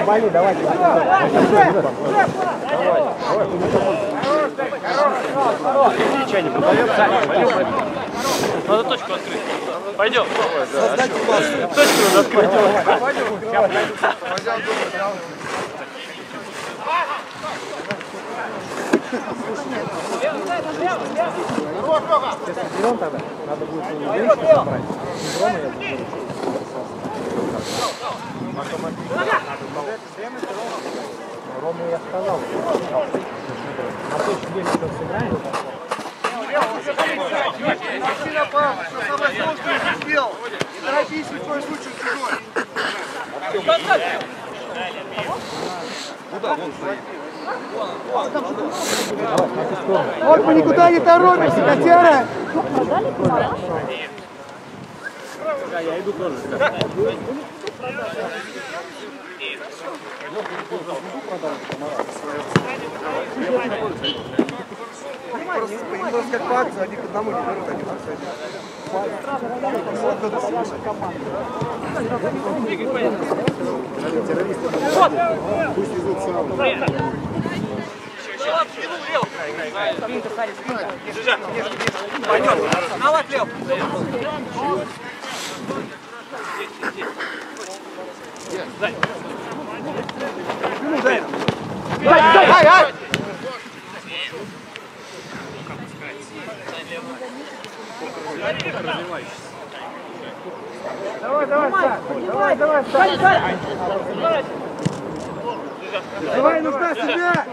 Вали, давай. Ничего не подается. Надо точку открыть. Пойдем. Точку надо открыть. Если берем тогда, надо будет женщину собрать. Синдрома я буду. Рому я сказал. На точке деле что сыграем? Мужчина, папа, что самое сложное ты сделал. Не торопись, в твой случай чужой. Куда? Вон стоит. Вот мы никуда не торопимся, котяра! Да, я иду тоже. Просто как по акции, один к одному не берут, один к пусть везут сам. Пойдем, навать лев. Дай! Давай, нужна себя!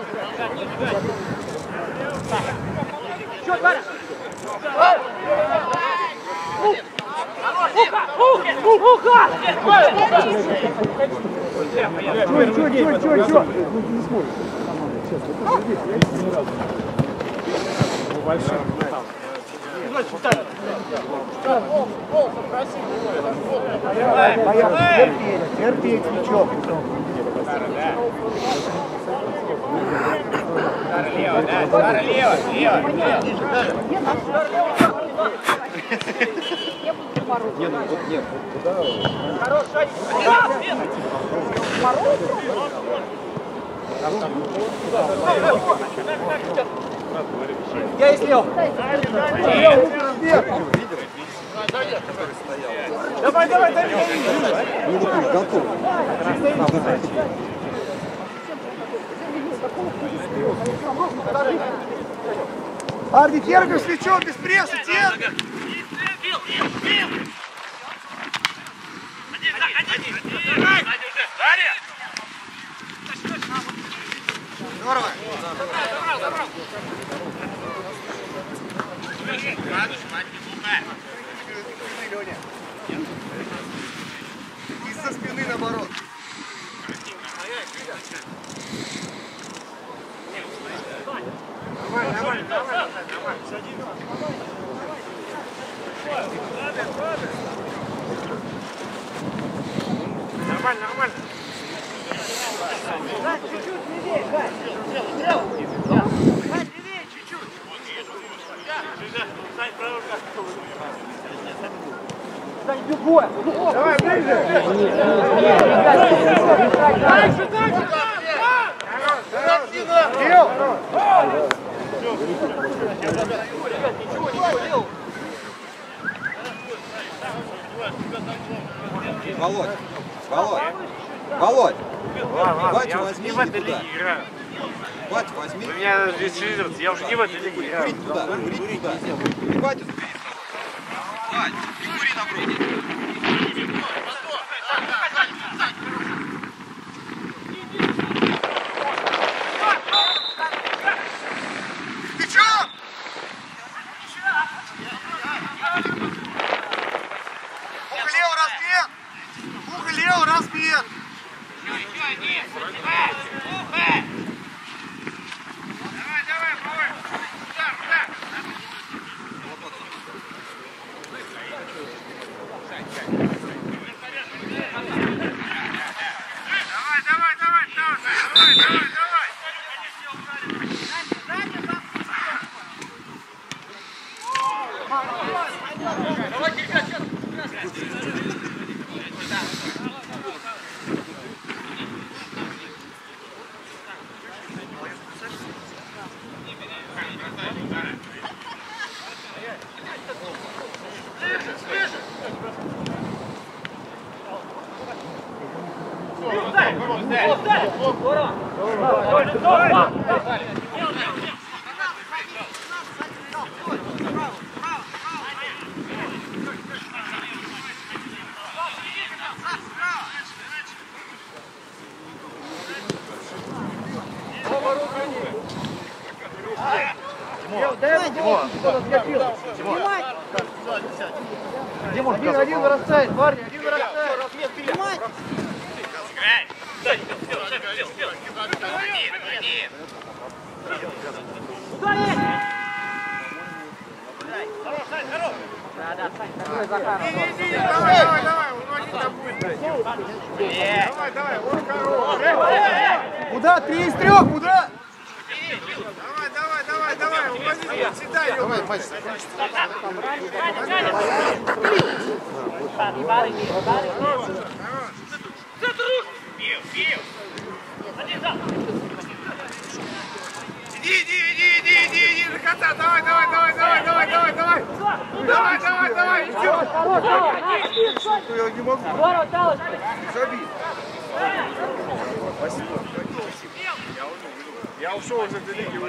Что, Варя? Чё? Терпеть, мячок. Лево. Нет, куда? Хороший. Я есть Лев. Давай, Готов. Арди, Терка, с плечом, без пресса, Терка! Здорово! Из-за спины наоборот. Нормально. Нормально. Чуть-чуть левее, Гай. Гай, левее чуть-чуть. Сань, правая рука. Сань, любой. Давай, ближе. Дальше. Володь! Ладно, Батю я возьми, не в этой туда. лиге играю. Батю возьми. Вы меня дисциплинируете, я уже не в этой лиге играю. Курить туда. И батю забери. Бать, не кури напротив. Ты чё? Ухо лево разбит. Давай, пробуй. Удар. Давай. Один вырастает, парни, один вырастает. Куда? 3 из 3, куда? Давай, увози, седай, давай, матч закончится. Иди, до конца, давай, идем. Я не могу. Забей. Спасибо. Я ушел из этой лиги,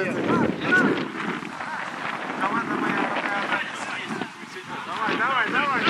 Команда моя такая. Давай.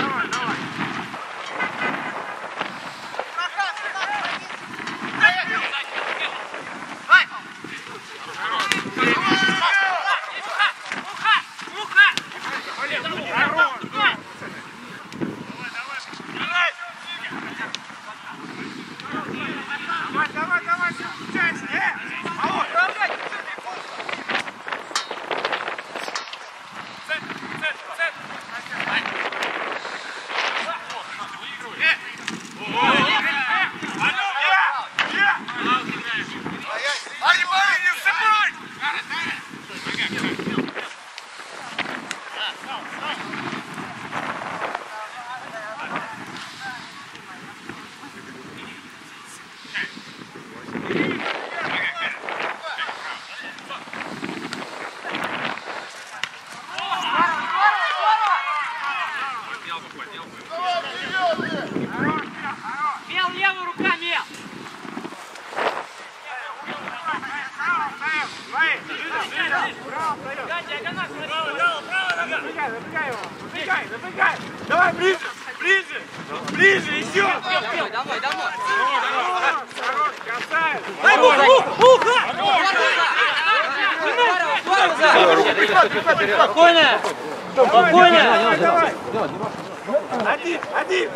Давай, ближе, еще! Домой! Дай Спокойно! Давай! Один!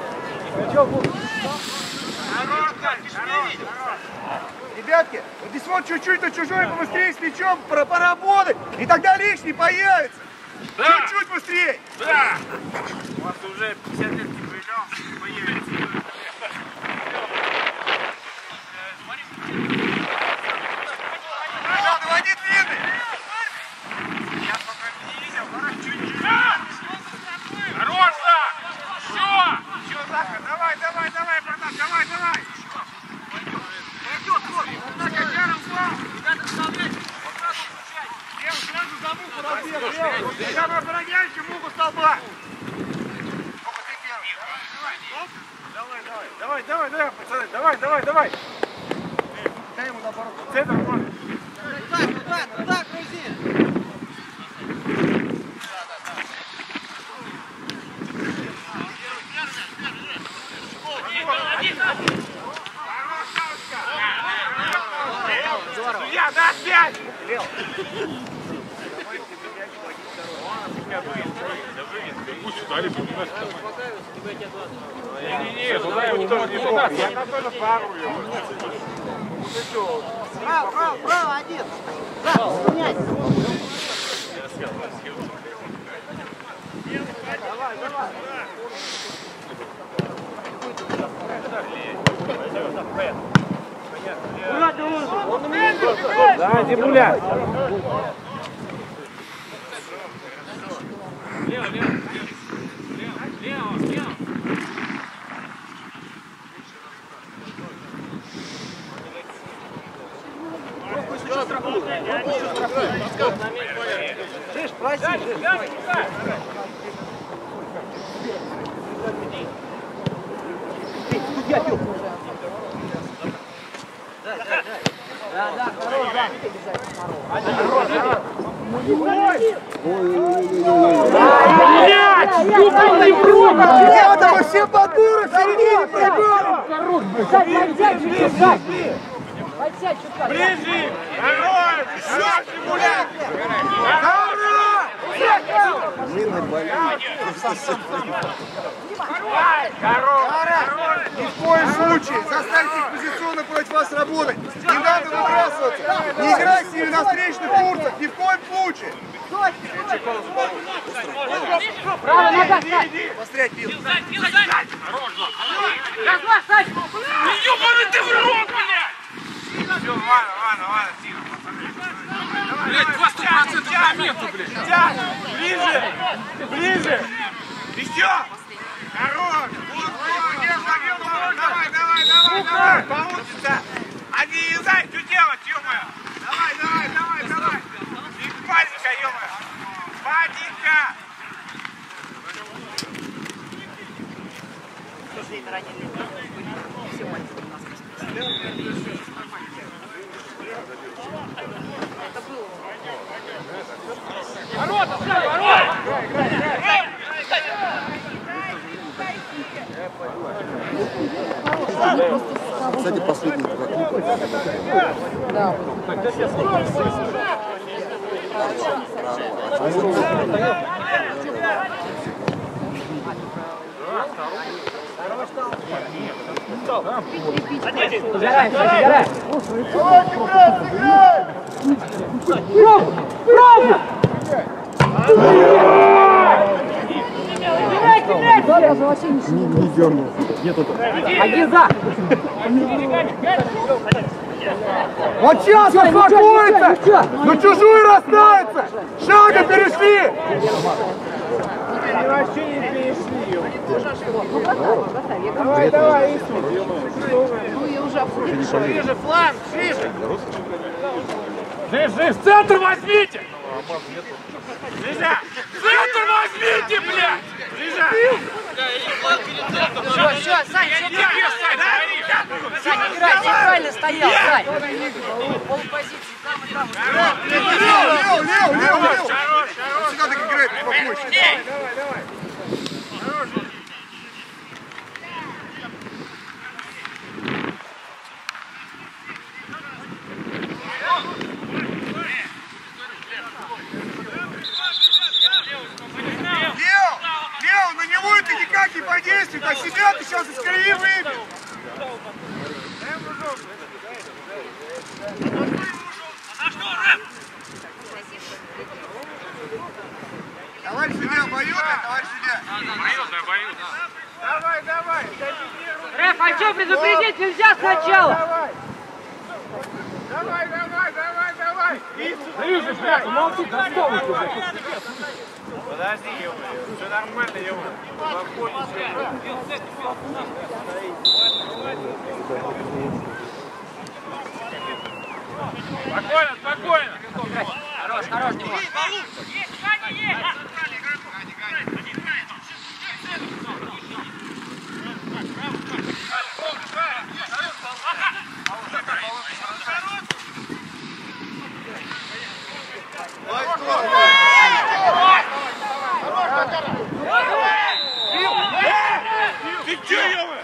Ребятки, вот здесь вот чуть-чуть на чужой побыстрее с мячом поработать, и тогда лишний появится. Да. Чуть-чуть быстрее. Да! У вас уже 50 лет не появлялся, появится. Надо водить длинный. Я пока не видел, но чуть-чуть. Хорош, Зак! Еще, Зака, давай, братан, давай! Пойдет, вот, так, Яром слав! Надо вставлять, сразу включать! Я сразу за муху разбил, я обороняющий муху столба! Давай, пацаны, давай! Дай ему наоборот. Центр, вот! Туда, грузи! Судья, да, 5! Не, туда его тоже не трогай. Я на тоже пару его. Право, один! Да, меняй! Да, не пуля. Лево. Жиш, проси, Ребята, вы все под дура, в середине пробегали! Ближе! Народ! Народ, гуляй! Ни в коем случае! Заставьте их позиционно против вас работать! Не надо выбрасываться! Не играйте с ними на встречных курсах! Ни в коем случае! Право, нога, Пострять, Билл! Ёбаный ты в рот, блядь! Все, ладно, тихо, пацаны. Блядь, 200% моменту, блядь. Ближе! Еще! Хорош! Давай! Получится! А не езжай, что делать, ё-моё! Давай! И паника, ё-моё! Паника! Кстати, последний Да. Забирай. не дернул. Нету. Один за. Вот сейчас успокоится! Но чужую расставится! Шага перешли! Давай! Ближе, фланг, ближе! Жив, в центр возьмите! Нельзя! В центр возьмите, блядь! Ближе! Все, Сань, Сань, играй, ты правильно стоял, Сань. Полпозиции, там и там. Лев! Всегда так играет, помочь. Давай! Лев, на него это никак не подействует, а себя ты сейчас из колеи выбил. Товарищ судья, обоюдно, товарищ судья. Боюсь. Давай. Рэф, а что предупредить нельзя сначала? Давай. Слышишь, блядь, молчи, достал их уже. Подожди, ё-моё, все нормально, ё-моё. Спокойно. Хорош, Дима. Ты чё, ё-моё?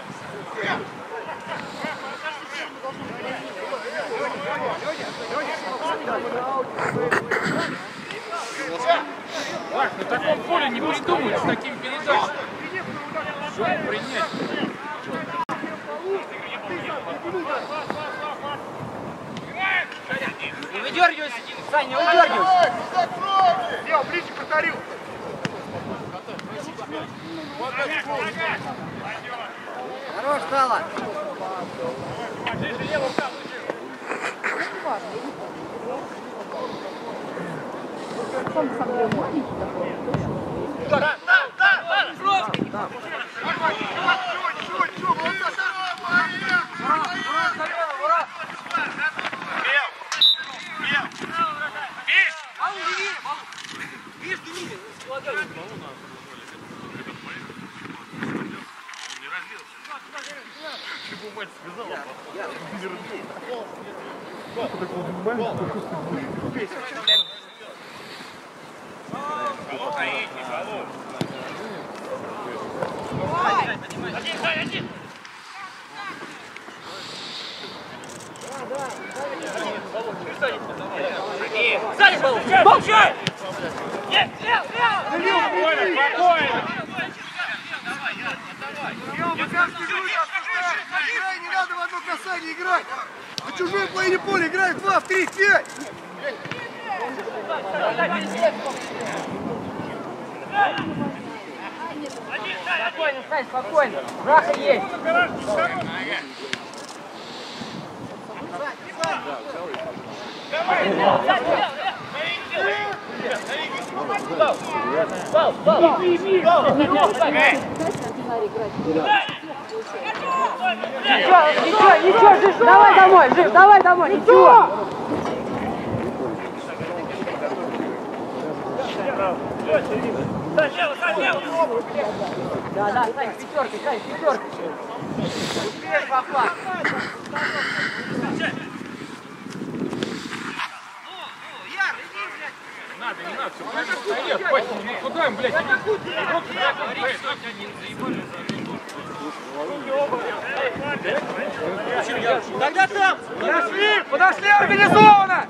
Ваш, на таком поле не придумают с такими передачами. Что принять? Не выдергивайся, Сань, не выдергивайся. Лев, ближе повторил. Хорош, стало. Чего мать сказала? Сзади был! Получай! Нет! Играй, не надо в одно касание играть! На чужой половине поля играй в 2, в 3, в 5! Спокойно, Сань, спокойно. Браха есть. Ничего, Жив, давай домой, Жив, давай домой, ничего. Да, Сань, пятерка, Сань, пятерка. Успеешь, папа. Не надо, все правильно стоят. Хватит, ну куда им, блядь? Тогда там! Подошли организованно!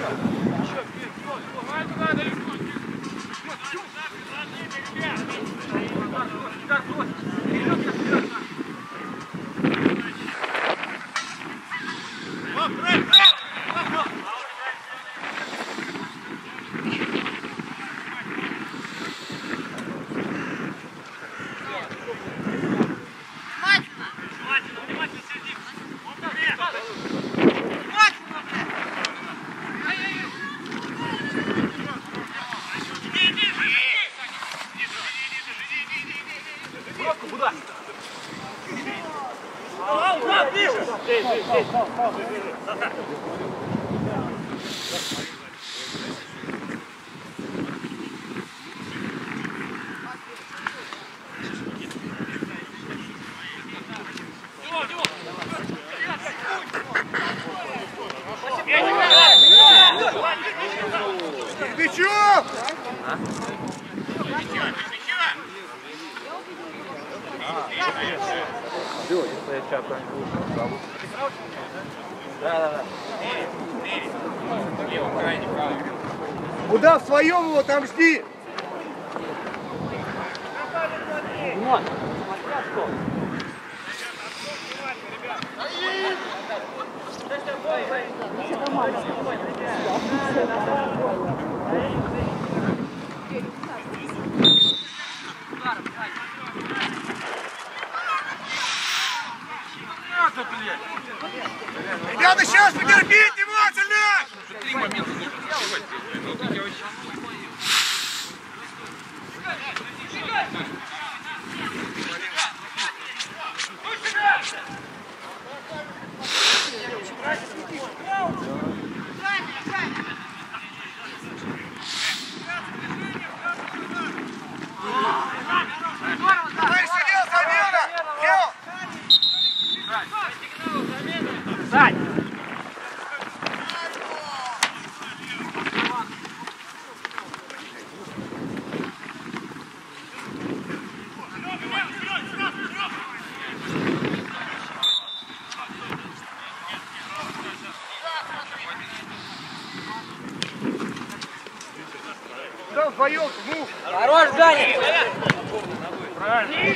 Бичок! Куда в своем его там жди? Ребята, сейчас потерпите внимательно! 3 момента нужно успевать. Дай сидел, замена! Лео! Сань! Куда вдвоем? Ну! Хорош, Даня! Правильно.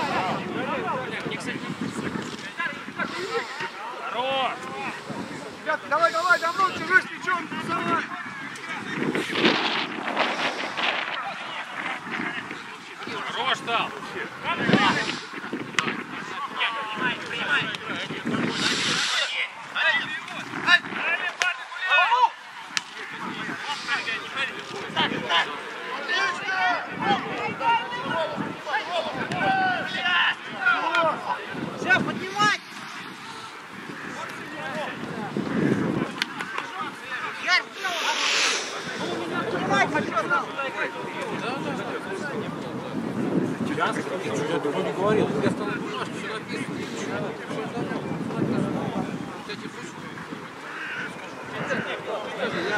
Хорош. Ребята, давай, давно чужой с плечом тусовать! Хорош стал. Все, поднимай! Ярь,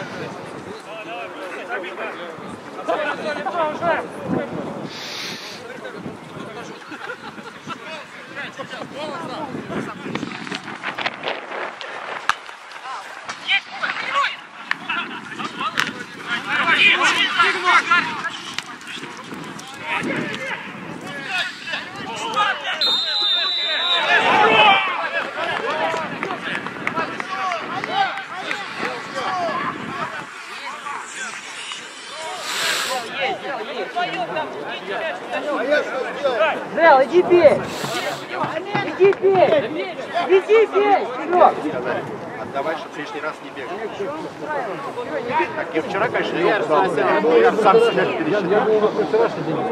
Зел, иди бей! Иди бей! Иди бей! Серег! Отдавай, чтобы в следующий раз не бегал. Так, я вчера, конечно, я сам себя пересчитал. Я был на вчерашний день.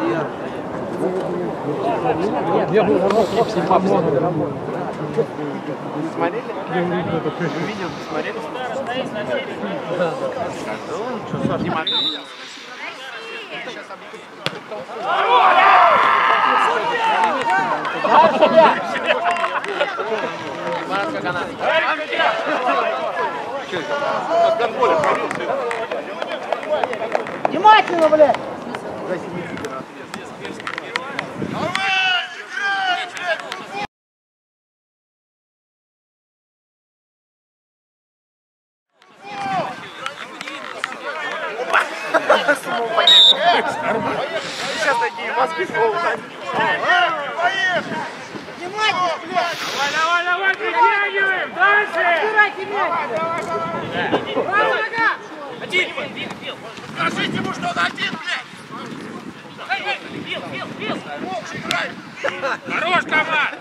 Я был на Смотрели? Видел, смотрели? Не могу. Внимательно, блядь! Сейчас такие мозги ползают. Давай, давай, притягиваем! Дальше! Убирайте мяч! Правая нога! Один! Скажите ему, что он один, блядь! Бил! Хорош, команд!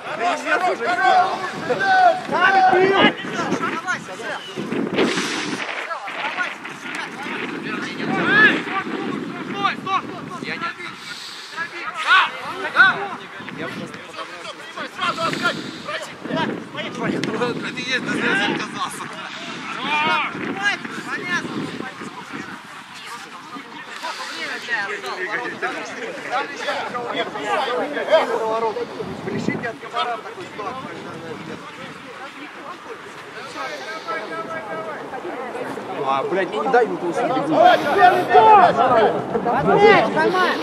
Я не это есть, да я отказался. Решите от комара такой ситуацию. А, блядь, мне не дают его съебать. Мяч, поймай!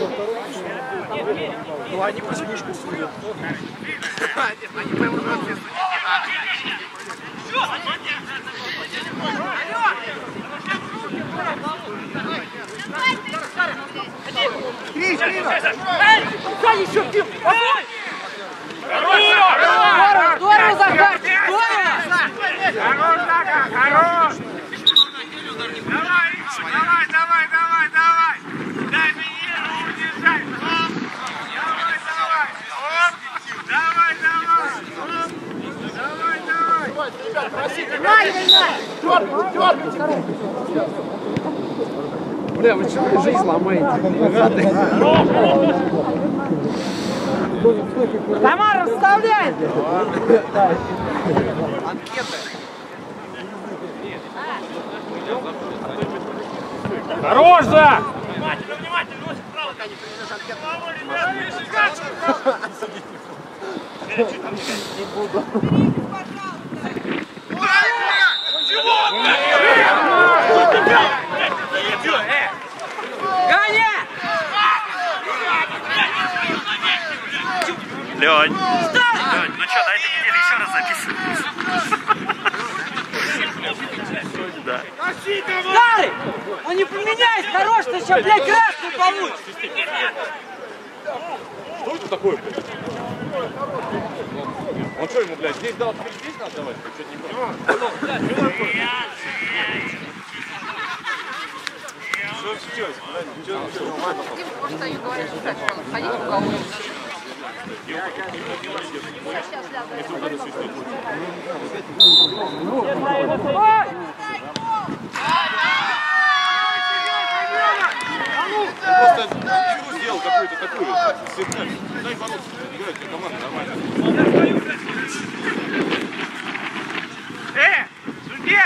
Ну, они пусть мишку судят. Они поймут, что Криш, Криш! Дай еще бил! Хорош! Здорово, Захар! Здорово! Хорош, Захар, хорош! Давай! Дай мне удержать! Давай! Бля, вы что, жизнь ломаете? Тамара, вставляй! Хорош, Зак! Гоня! Лёнь, ну что, на этой неделе еще раз записываем? Да. Старый! Он не поменяет, хорош, ты сейчас, блядь, красный получишь! Что это такое, блядь? Он что ему, блядь, здесь дал, здесь надо давать? Что-то не понял. Что сейчас? Просто они говорят, что так, ходить в уголок. Просто игру сделал какую-то такую, сигналь. Дай бороться, играть, команда нормально. Судья!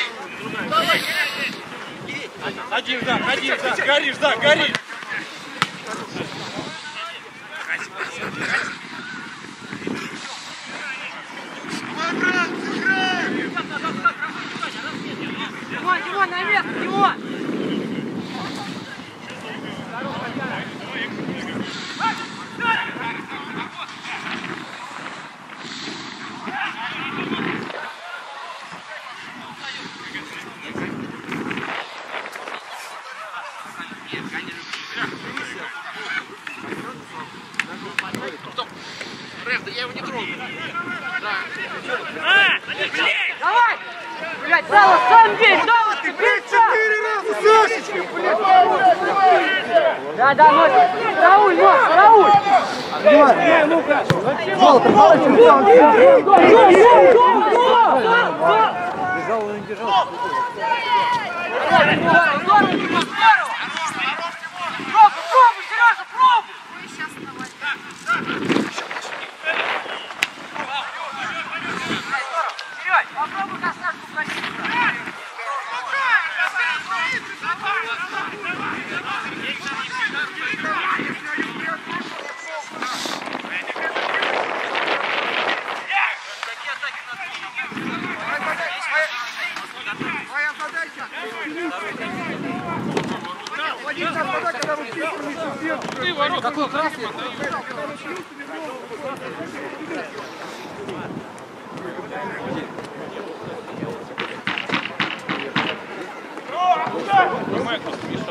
Один, да, горишь, да, горишь. Димон, на место, Димон! Реф, я его не трогаю. Давай! Блядь, Сава, сам бей! Сава, ты, блядь, 4 раза, Сашечка! Да, носик! Рауль, нос, Рауль! Золото, молодец, Бежал, он не бежал. Пробуй, Сережа, пробуй! Сереж, попробуй косашку просить. Моя задача! Владимир, тогда, когда вы чистите, Ты ворот. какой красный? Майк просто мешал.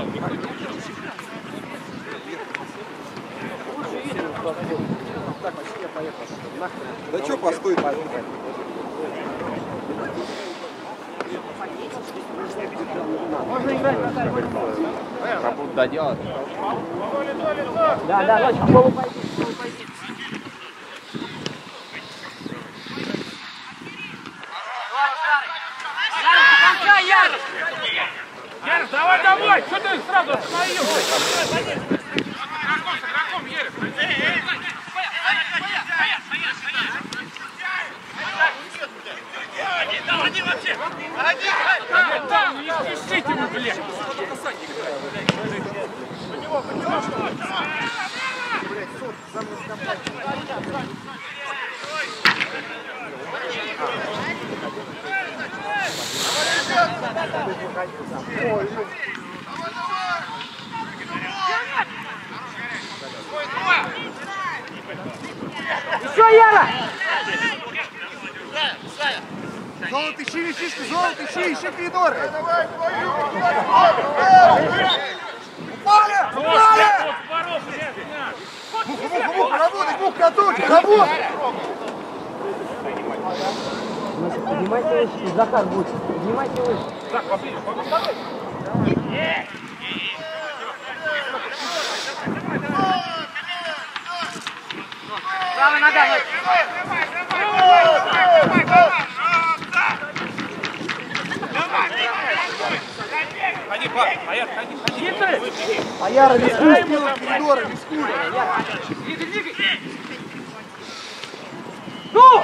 Да что постой, Можно играть, Наталья. Работу доделать. Да, ночь, в голову пойди. Яр! Ярик, давай домой! Что ты сразу остановился? Игроком, Ярик! Один вообще! Да, ну не спешите вы, блядь! Еще, Яра! Золото, ищи вещички, золото, ищи коридоры! Упали! Упали! Муха, работай, муха, готовьте, работай! Поднимайте выше, Захар будет. Поднимайте выше. Так, поближе, Правая нога, ночь. Ходи, Аяр, ходи. А Яра рискуй, сделай коридоры, рискуй! Двигай! Ну!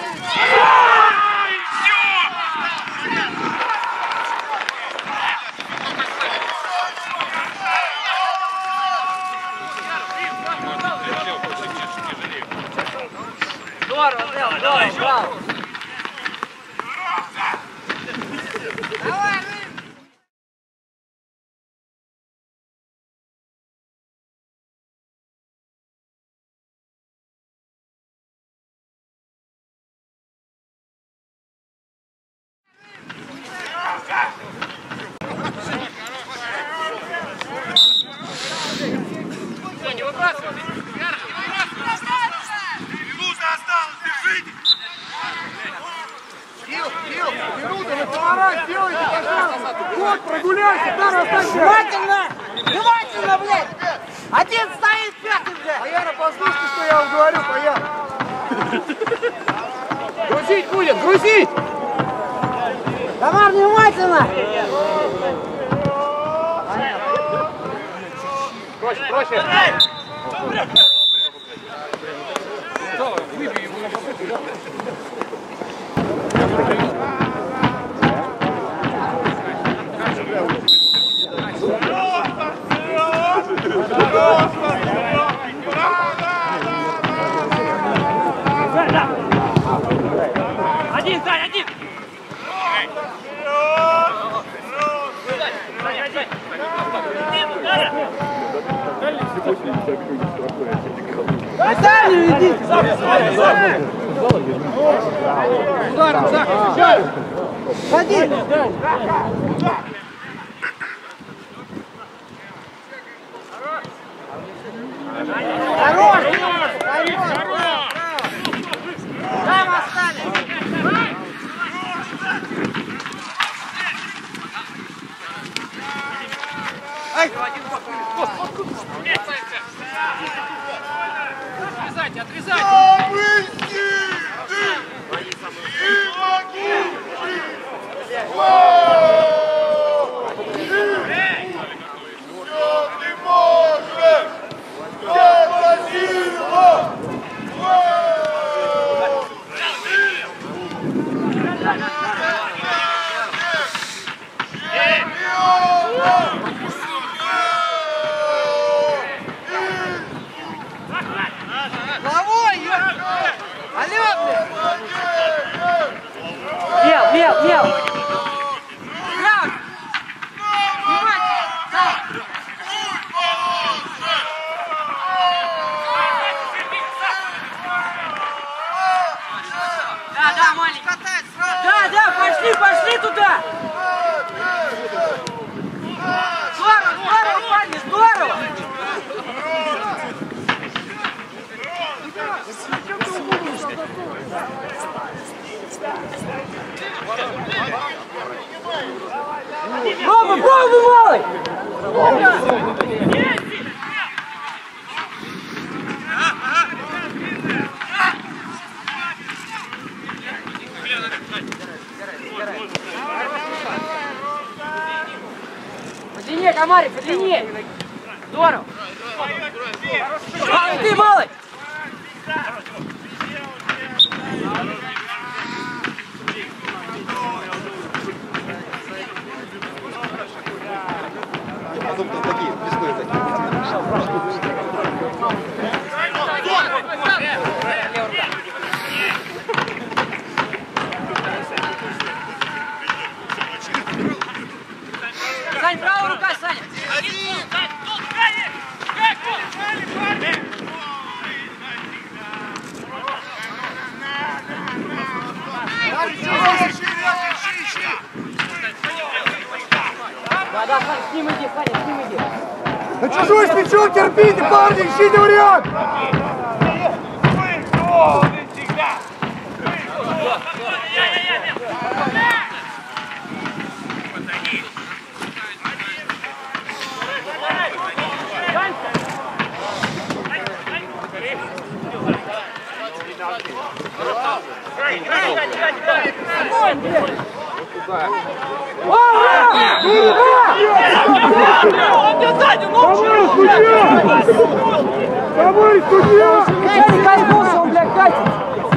Здорово, здорово, браво! Давай! Не выбрасывай! Минута осталась, держите! Минута, на поворот делайте, пожалуйста! Вот, прогуляйся, там останься! Внимательно! Внимательно, блядь! Один стоит, пятый, блядь! Аяра, послушайте, что я вам говорю, Аяра! Грузить будет, грузить! Тамар, внимательно! Проще, проще! Выбей его. Дальнюю идите! Ударом, Захар! Ходи! Хорош! Там остались! Отрезайте, отрезайте! Мел! Да, маленький. Да, пошли туда! Здорово, парни, здорово! Пробуй, малый! Подлиннее, Комарик, подлиннее! Здорово! Ты, малый! Потом там такие, пестой такие. Сань, правая рука, Саня! Да, Саня, с ним иди, Саня, с ним иди. На чужой с мячом терпите, парни, ищите вариант! Давай, судья! Я не кайфнулся, он, блядь, катит.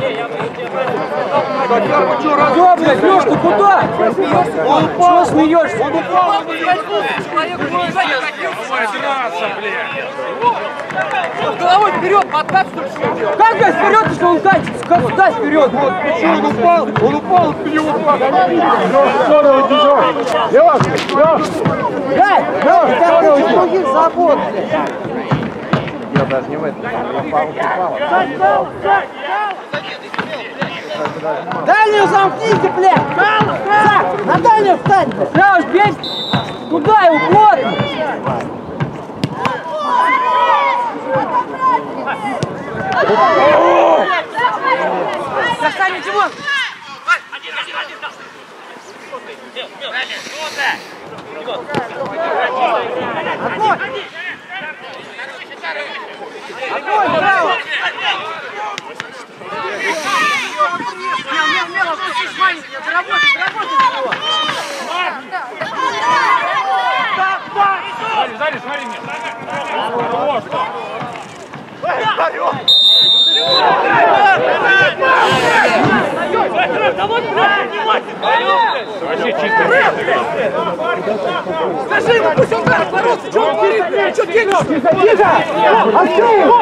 Чё, блядь, Лёш, ты куда? Чего смеешься? Он упал, человек драться, блядь. Головой вперед, подкат, что ли? Как, блядь, вперед, если он катится? Как сюда вперед? Вот, Он упал, в него упал. Лёш! Лёш, ты других забот, блядь. Я даже не в этом. Дальнюю замкните, блядь! Зак, на дальнюю встань, блядь! Сразу бей туда и уплотно! Достань, Димон! Огонь! Огонь, браво! Мел, опустись маленький, заработай его! Сзади, смотри мне. Хорош, вообще чисто. Скажи ему, пусть он ударит воротся, что он перед, что денешь? Тихо! Открой его!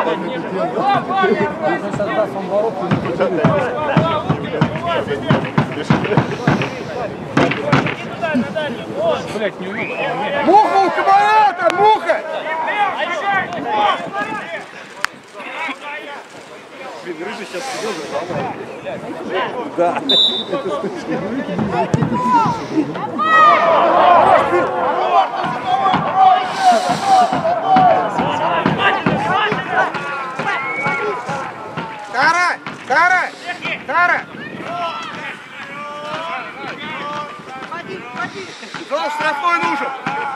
Блять, не умею. Муха у комара там, муха! Блин, Рыжий сейчас сидел за столом. Да, это точно. Тара! Тара! Тара! Зал штрафной нужен!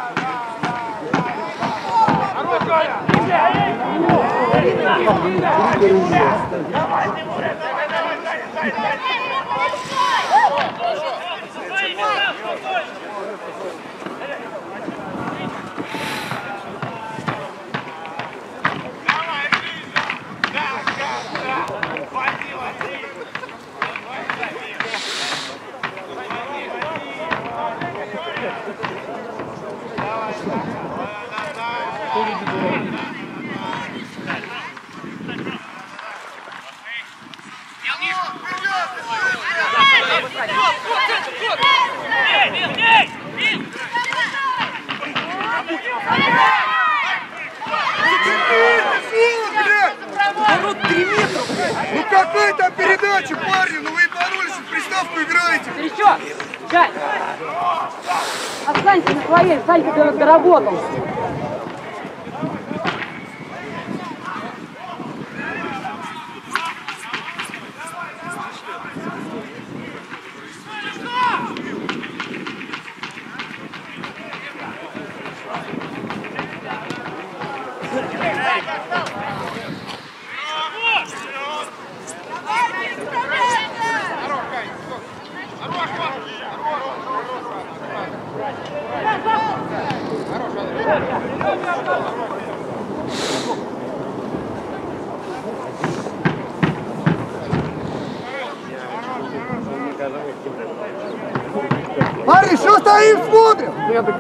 Ну какая там передача, парни? Ну вы боролись, в приставку играете. Горячо! Жать! Останься на своей, Санька, ты доработал. Парни, что стоим, смотрим?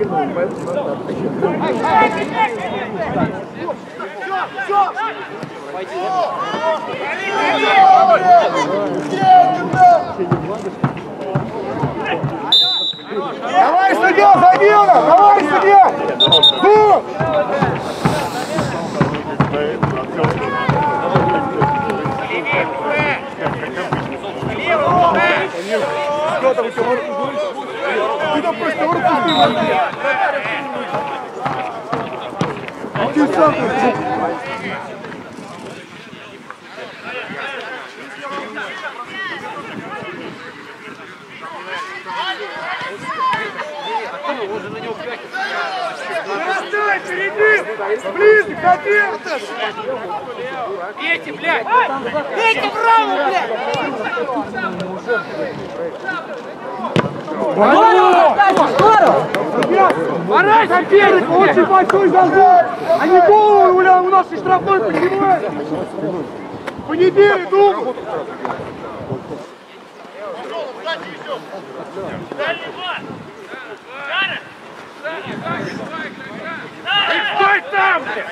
Давай, судья, за дело! Давай, судья! Фу! Что там у тебя? Ты там просто руку снимай! Ты сам! Растай, впереди! Близко, хотел! Бейте, блядь! Бейте браво, блядь! Здорово! Пора, соперник, очень большой зазор! Они голову у нас и штрафной поднимают! По неделе думают! Стой там, блядь!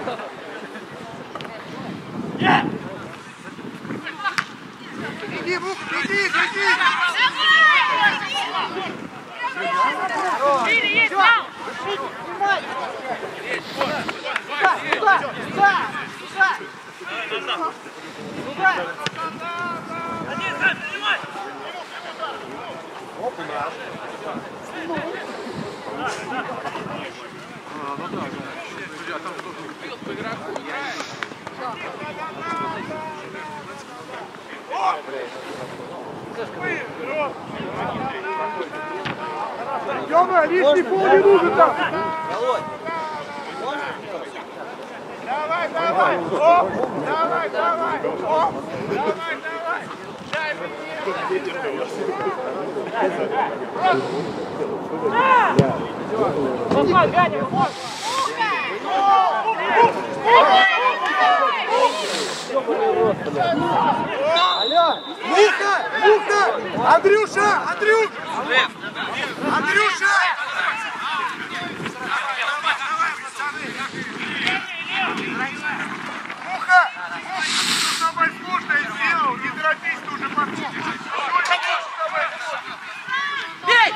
Иди, Бук, иди, иди! Тёма, лишний пол не нужен там! Давай, давай! Оп! Давай, давай! Оп! Давай, давай! Дай Алло! Муха! Муха! Андрюша! Андрюша! Андрюша! Муха! Что самое сложное сделал? Не торопись, ты уже подходишь. Бей!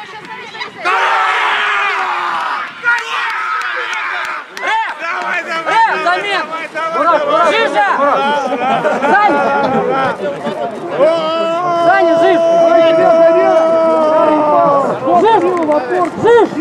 Давай, давай! Замет! Ура, ура! Жижа! Саня! Саня, жив! Жив!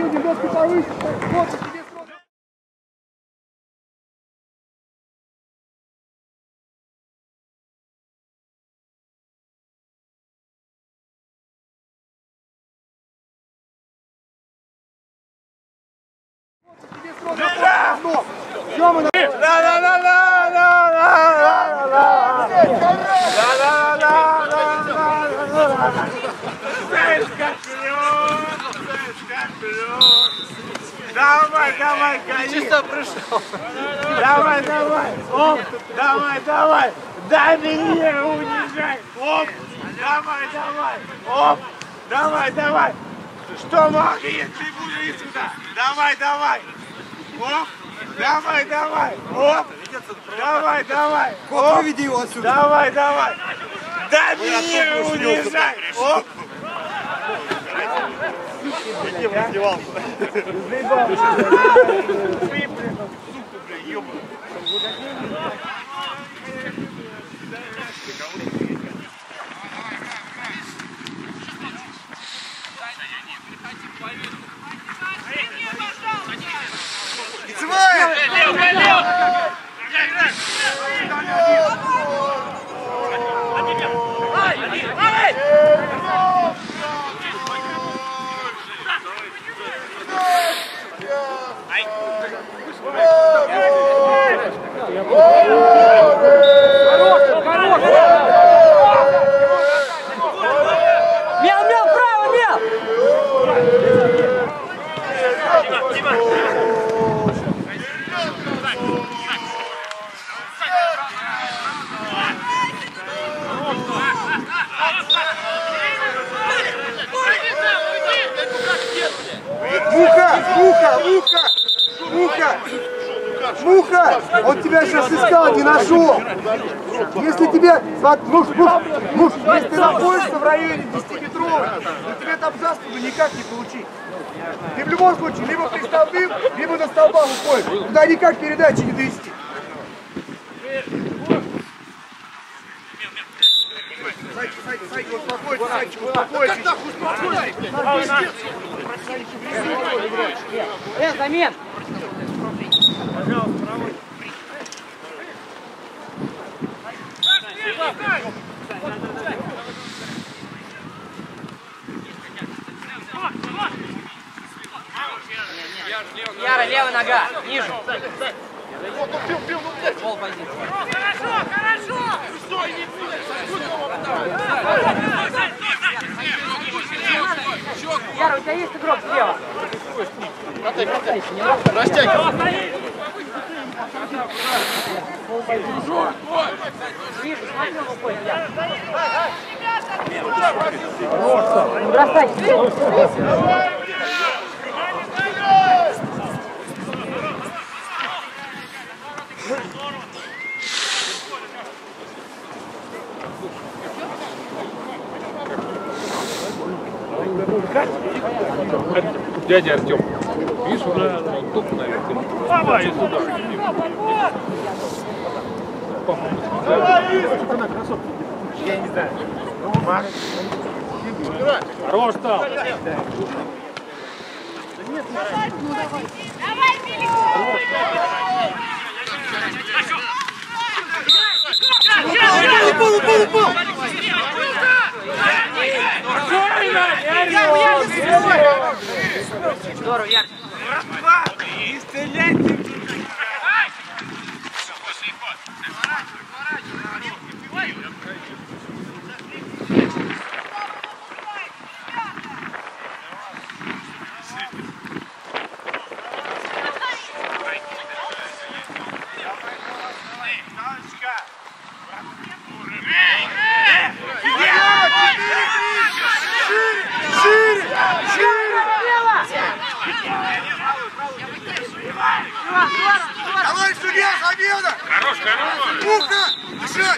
Давай, давай, гони! Чисто пришел! Давай, давай! Оп! Давай, давай! Дай мне унижай! Оп! Давай, давай! Оп! Давай, давай! Что могли? Ты будешь сюда! Давай, давай! Оп! Давай, давай! Оп! Давай, давай! Оп! Выведи его отсюда! Давай, давай! Дай мне унижай! Оп! Где бы издевался? Мел, право, мел! Муха! Он тебя сейчас искал, не нашел! Если тебе... Муж, если ты находишься в районе 10-метровой, то тебе там заспуду никак не получить. Ты в любом случае либо пристолбим, либо на столбах уходишь. Туда никак передачи не довести. Сайки, успокойся, Сайки, успокойся. Замен! Яра, левая нога, ниже. Пол позиции. Хорошо, хорошо! Яра, у тебя есть игрок слева? Растягивай. Вижу, смотри, рукой, Яра. Не бросай. Дядя Артем. Видишь, он топ, наверное. Давай сюда. Я не знаю. Хорош там. Давай, Филипп! Здорово, Яр. И стрелять! Давай, судья, победа! Хорош, хорош. Муха! Дышать!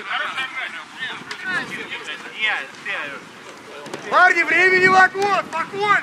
Парни, времени вагон! Спокойно!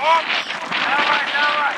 Давай, давай!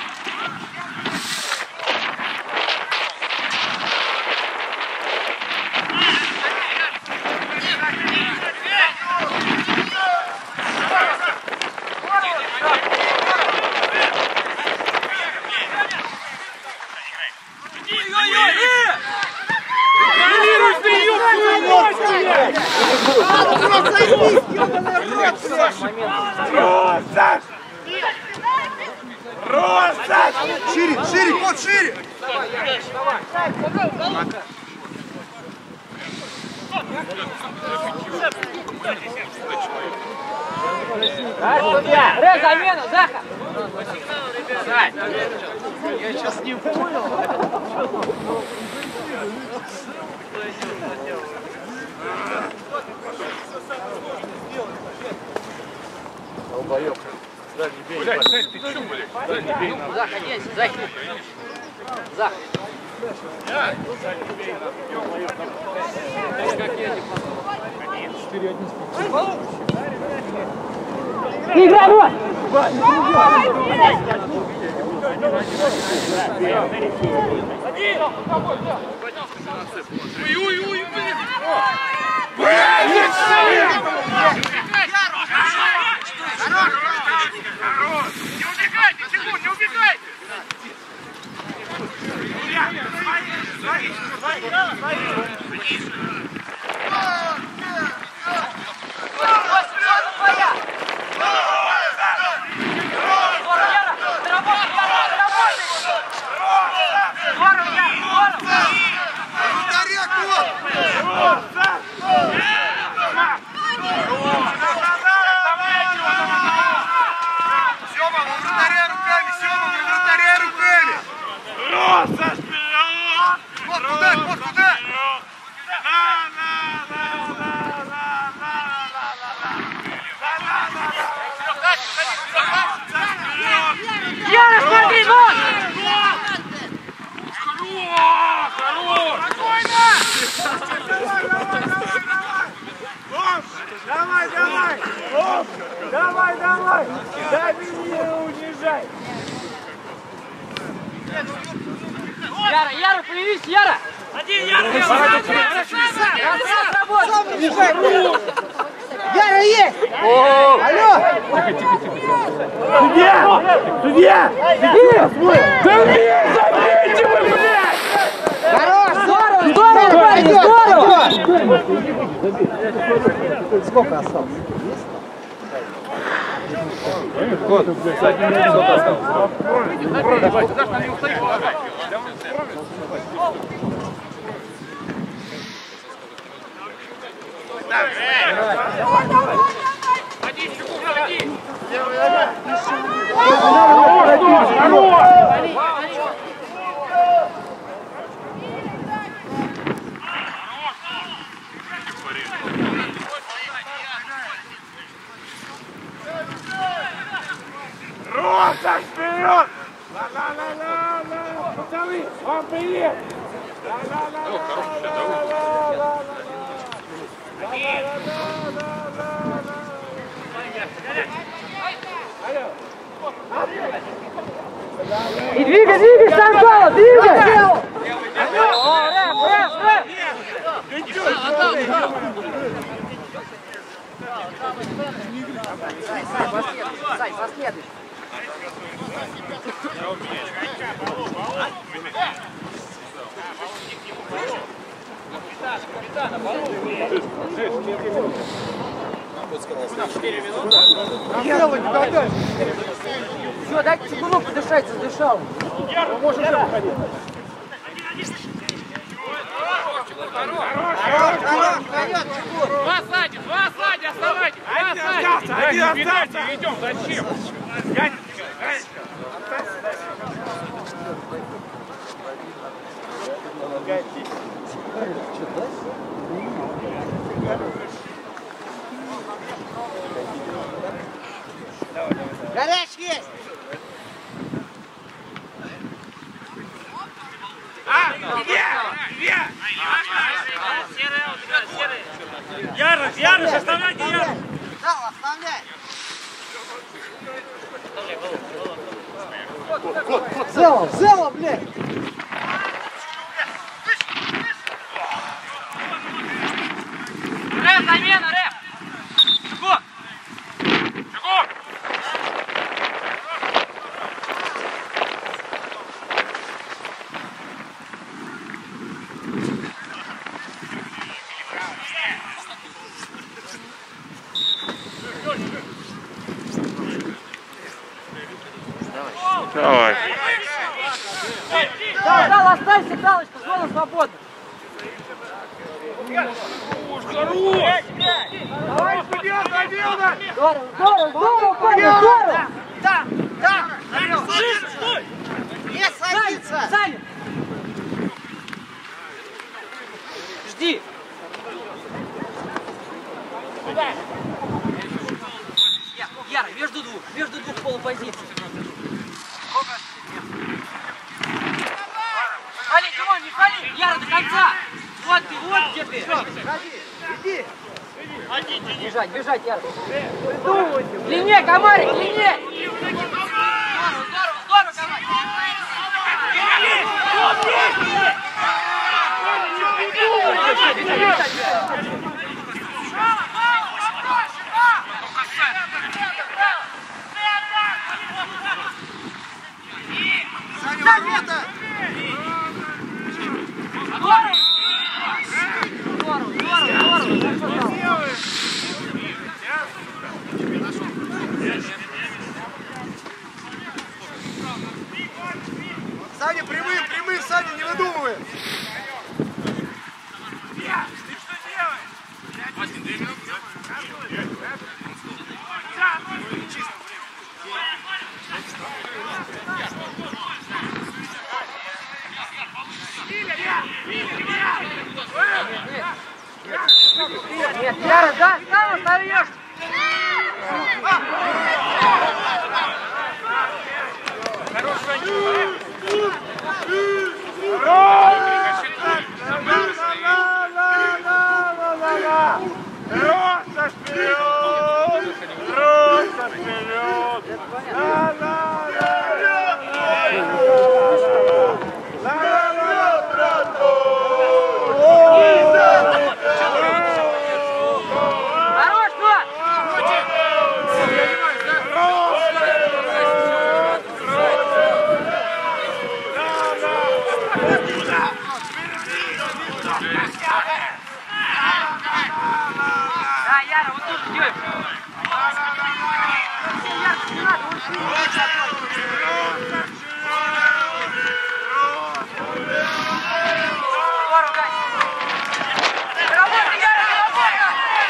Шире, шире, кот, шире! Ре, замена, Заха! Я сейчас не понял. Блядь, Сань, ты чё, блядь? Дальний бей надо. Заха, оденься, Захи. Зах. Играй, вот! Ой-ой-ой, блядь! Хорош! Не убегайте, Тимур, не убегайте! Яра, смотри, нос! Хорош! Давай, давай! Давай, давай! Дай мне унижай! Яра, появись, Яра! Один, Яра! Раз, работай! Яра есть! Алло! Судья! Судья! Забейте вы, блядь! Хорош! Здорово, парни, здорово! Сколько осталось? Ходи, Чугун, ходи! Роса, вперед! Ла-ла-ла-ла-ла! Пацаны, вам привет! И двигай, Станкова, двигай! О, рэп! Сань, последуй. Все, дайте Чугуну подышать, задышал. Два сзади, оставайтесь! Два сзади! Один остался! Идем, зачем? Горяч есть! Ярош, оставляйте Ярош! Да, оставляй! Зела, блядь! Рэп, замена, рэп! Чего? Чего? Давай. Дал, оставься, Галочка, зона свободна. Давай, вперед, Давида! Здорово, парень, здорово! Да! Не садиться! Саня! Жди! Яра, между двух полупозиций. Пали, Димон, не пали! Яра, до конца! Вот ты, вот где ты! Иди! Бежать, Яра! Длиннее, комарик, длиннее! Здорово, комарик! Саня, ворота! Саня, прямые, Саня, не выдумывай! Нет, Яра, да, там остаешься! Просто вперед! Просто вперед! Хорош, вот! Да, Яра, вот тут ждёт. Яра, не надо, здорово, Ганя. Работай, Яра, работай!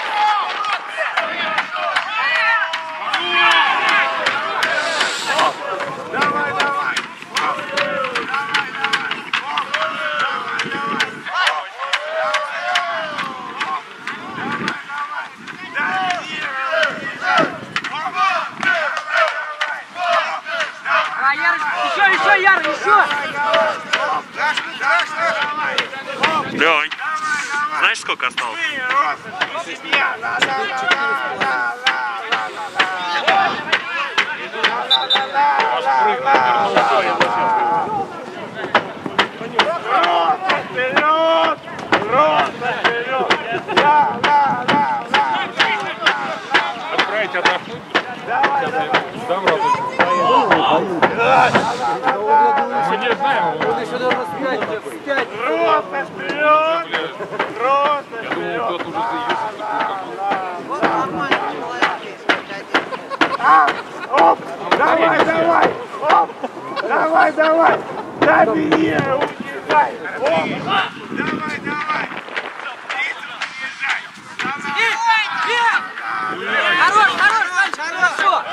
А, Яра, еще, Яра, еще! Лёнь, знаешь, сколько осталось? Вперед! Просто вперед! Отправить отдохнуть? Мы не знаем. Он еще должен спять. Просто вперед! Просто Я думал, кто-то уже заявился. Оп! Давай! Оп! Давай! Забери! Уезжай! Оп! Давай! Хорош, хорошо!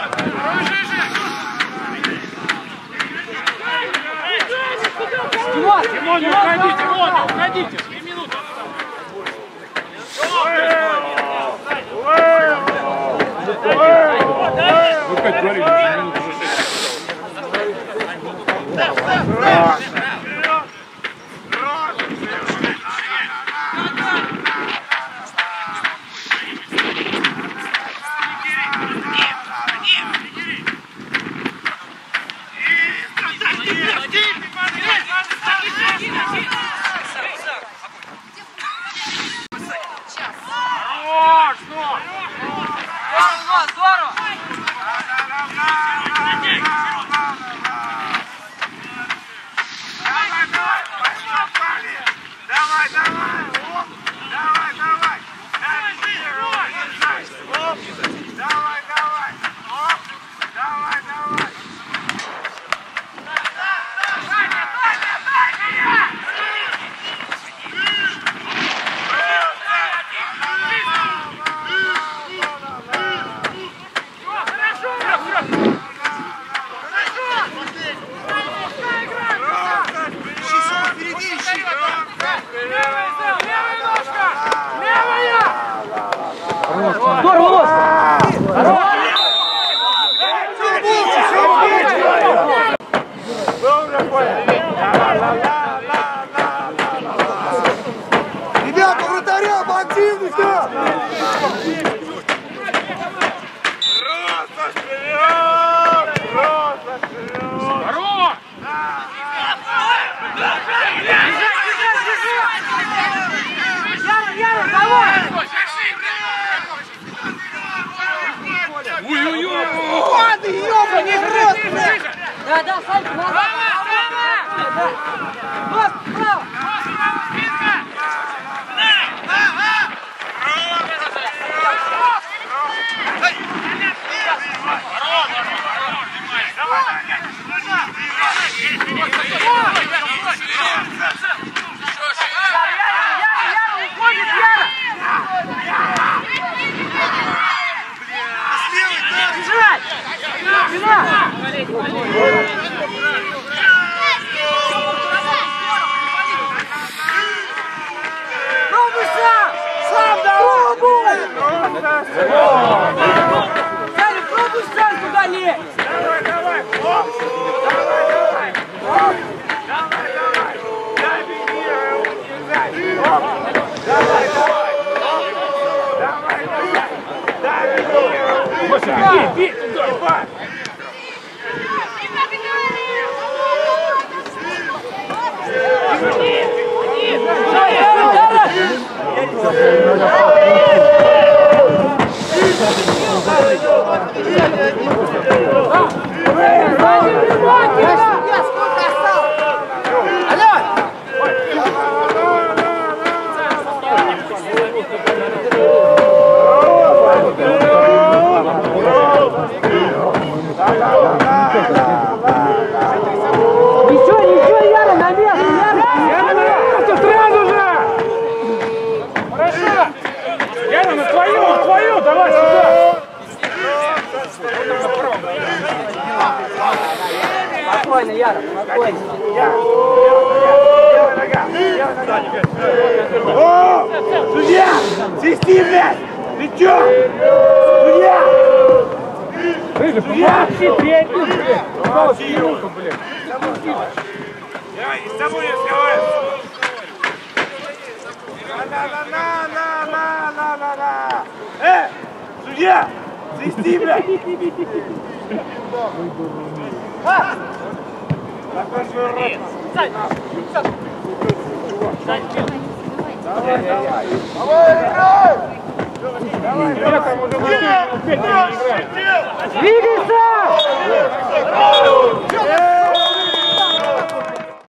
Димон, не уходите! 3 минуты! Вы опять говорили, 3 минуты уже 6. Да, Санька, назад! Нос, право! Саня, пробуй сам туда лезть! Давай, давай! Оп! Давай, давай! Оп! Давай, давай! Дай беги, убегай! Оп! Давай, давай! Оп! Давай, давай! Дай беги! Убегай! Бей, туда! Ебать! Ничего, Яра, на место! Сразу же! Хорошо! Яна, на твою! Давай сюда! Спокойно, Яра, спокойно. О! Судья! Свисти, блядь! Ты чё? Судья! Судья! Я с тобой не разговариваю. На! Судья! Свисти, блядь! Двигайся!